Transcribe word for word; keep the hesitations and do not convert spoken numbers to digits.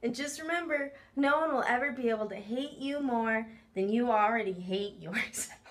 And just remember, no one will ever be able to hate you more than you already hate yourself.